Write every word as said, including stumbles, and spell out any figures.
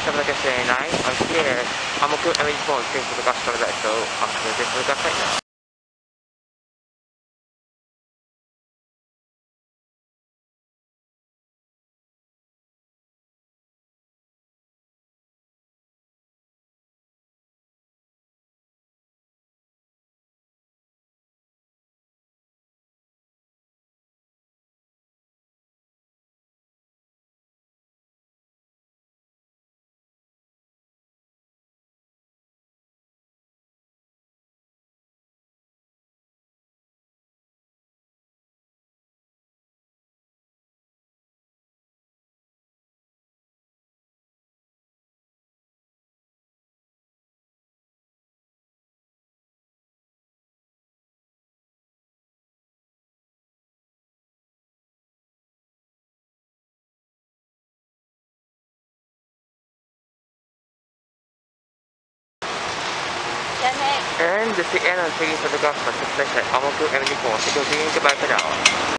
sabay ka sa nine. I'm here. Ang Mo Kio Avenue po. Ito yung lugar sa ito. Ang lugar sa ito. And the end of the lugar sa ito sa Ang Mo Kio Avenue po. Ito yung kabay pa daw.